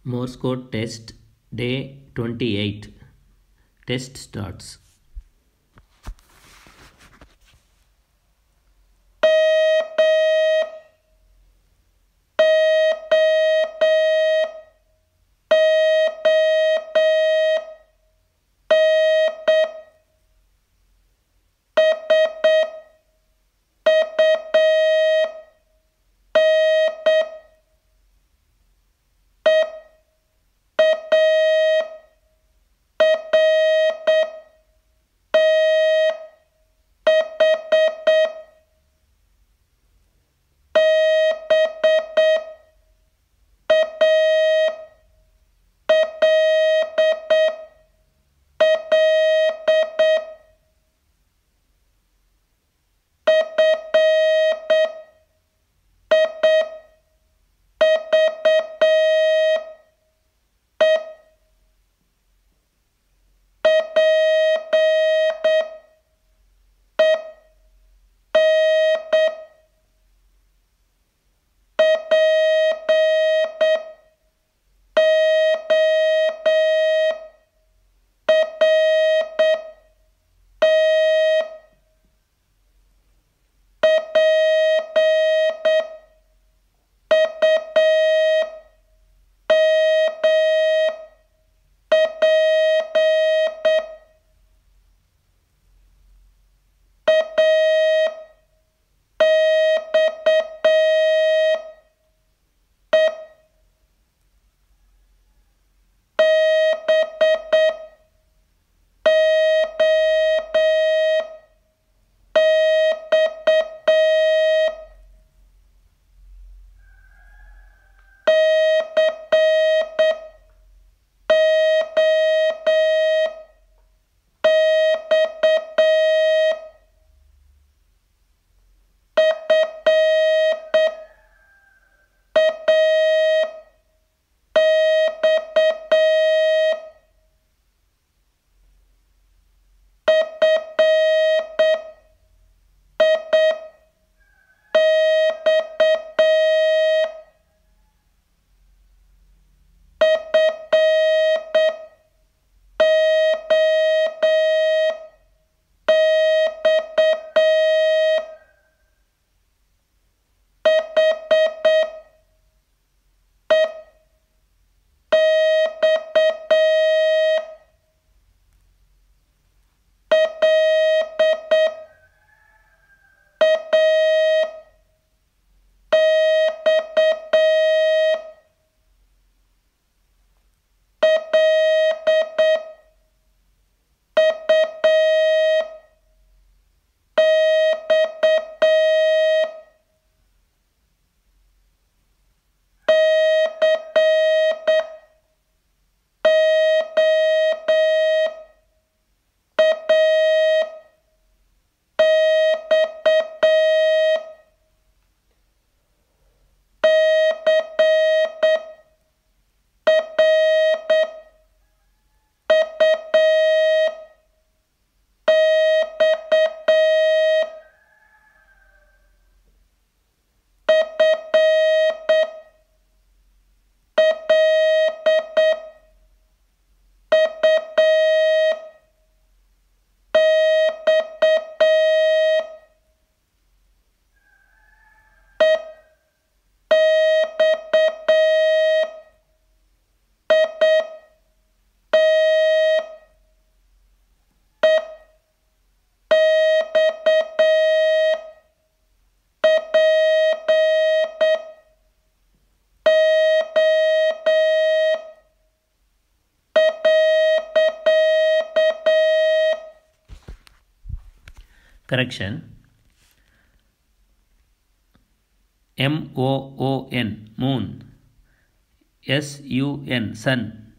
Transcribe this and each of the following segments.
Morse code test day 28. Test starts. Correction. MOON, moon. SUN, sun.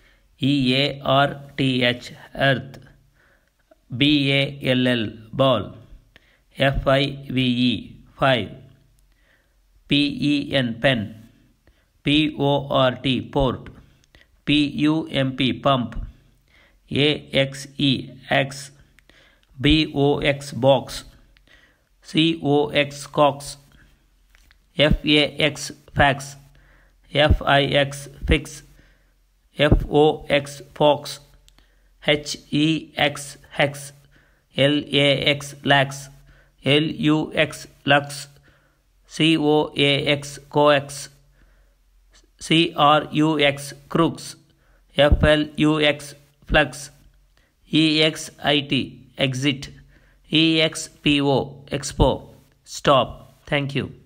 EARTH, earth. BALL, ball. FIVE, five. PEN, pen. PORT, port. PUMP, pump. AXE, axe. BOX, box. COX, cox. FAX, fax. FIX, fix. FOX fox, HEX hex, LAX lax, LUX lux, COAX coax, CRUX crux, FLUX flux, EXIT exit, EXPO expo. Stop. Thank you.